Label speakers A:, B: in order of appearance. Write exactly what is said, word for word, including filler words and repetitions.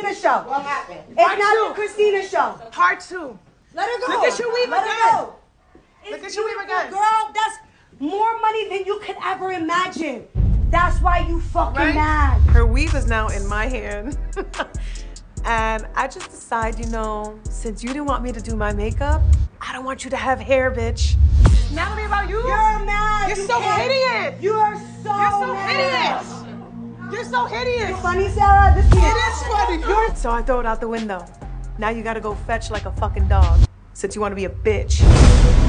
A: Christina show.
B: What happened?
A: It's
C: Part
A: not
C: two.
A: the Christina show.
C: Part two.
A: Let her go.
C: Look at you weave
A: Let
C: again.
A: her go.
C: Look
A: It's
C: at you weave
A: beautiful,
C: again.
A: girl. That's more money than you could ever imagine. That's why you fucking
C: Right?
A: mad.
C: Her weave is now in my hand. And I just decide, you know, since you didn't want me to do my makeup, I don't want you to have hair, bitch. Natalie, about you?
A: You're mad.
C: You're
A: You
C: so
A: can't-
C: hideous.
A: You are so
C: You're so
A: mad.
C: hideous. You're so hideous.
A: Funny, Sarah. This
C: It is funny.
A: You're
C: So I throw it out the window. Now you gotta go fetch like a fucking dog, since you wanna be a bitch.